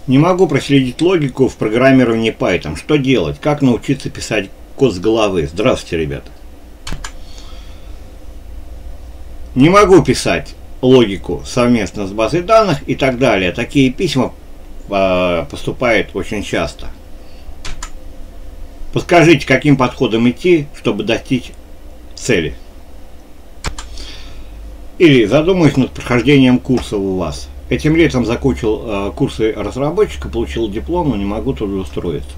Не могу проследить логику в программировании Python. Что делать? Как научиться писать код с головы? Здравствуйте, ребята. Не могу писать логику совместно с базой данных и так далее. Такие письма поступают очень часто. Подскажите, каким подходом идти, чтобы достичь цели. Или задумаюсь над прохождением курса у вас. Этим летом закончил курсы разработчика, получил диплом, но не могу трудоустроиться.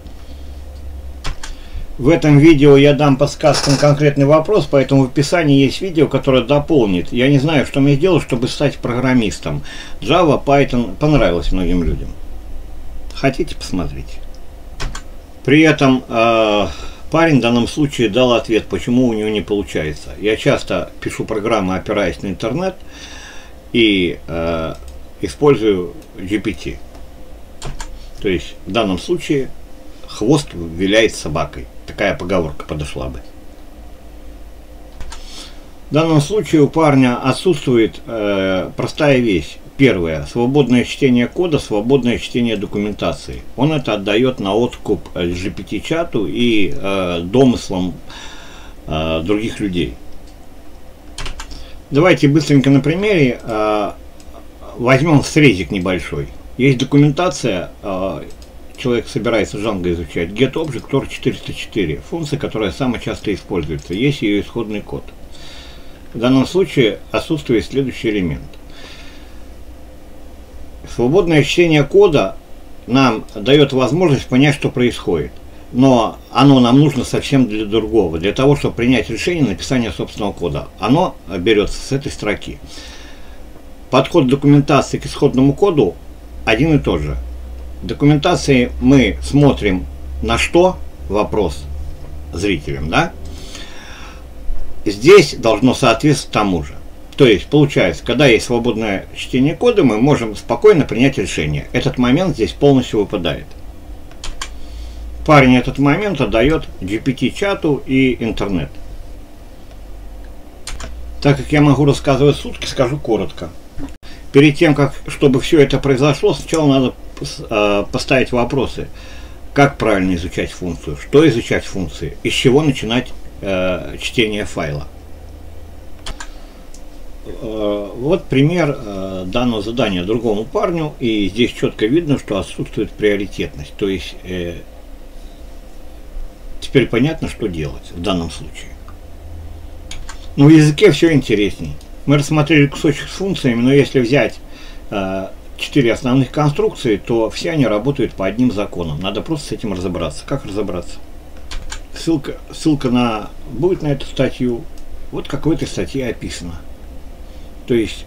В этом видео я дам подсказку на конкретный вопрос, поэтому в описании есть видео, которое дополнит. Я не знаю, что мне сделать, чтобы стать программистом. Java, Python понравилось многим людям. Хотите посмотреть? При этом парень в данном случае дал ответ, почему у него не получается. Я часто пишу программы, опираясь на интернет, и использую GPT. То есть в данном случае хвост виляет собакой. Такая поговорка подошла бы. В данном случае у парня отсутствует простая вещь. Первое. Свободное чтение кода, свободное чтение документации. Он это отдает на откуп GPT-чату и домыслам других людей. Давайте быстренько на примере возьмем срезик небольшой. Есть документация, человек собирается Django изучать, getObject Tor 404, функция, которая самая часто используется, есть ее исходный код. В данном случае отсутствует следующий элемент. Свободное чтение кода нам дает возможность понять, что происходит. Но оно нам нужно совсем для другого. Для того, чтобы принять решение написания собственного кода. Оно берется с этой строки. Подход документации к исходному коду один и тот же. В документации мы смотрим на что, вопрос зрителям, да? Здесь должно соответствовать тому же. То есть, получается, когда есть свободное чтение кода, мы можем спокойно принять решение. Этот момент здесь полностью выпадает. Парень этот момент отдает GPT-чату и интернет. Так как я могу рассказывать сутки, скажу коротко. Перед тем, чтобы все это произошло, сначала надо поставить вопросы. Как правильно изучать функцию? Что изучать функции? Из чего начинать чтение файла? Вот пример данного задания другому парню, и здесь четко видно, что отсутствует приоритетность. То есть теперь понятно, что делать в данном случае. Но в языке все интересней. Мы рассмотрели кусочек с функциями, но если взять 4 основных конструкции, то все они работают по одним законам. Надо просто с этим разобраться. Как разобраться? Ссылка будет на эту статью. Вот как в этой статье описано. То есть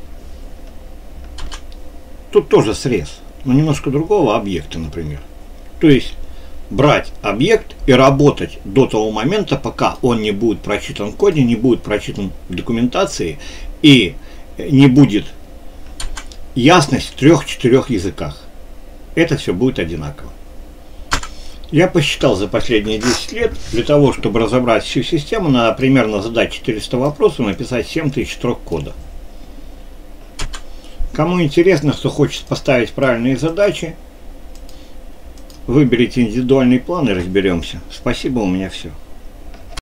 тут тоже срез, но немножко другого объекта, например. То есть брать объект и работать до того момента, пока он не будет прочитан в коде, не будет прочитан в документации и не будет ясность в 3-4 языках. Это все будет одинаково. Я посчитал за последние 10 лет, для того, чтобы разобрать всю систему, надо примерно задать 400 вопросов и написать 7000 строк кода. Кому интересно, кто хочет поставить правильные задачи, выберите индивидуальный план и разберемся. Спасибо, у меня все.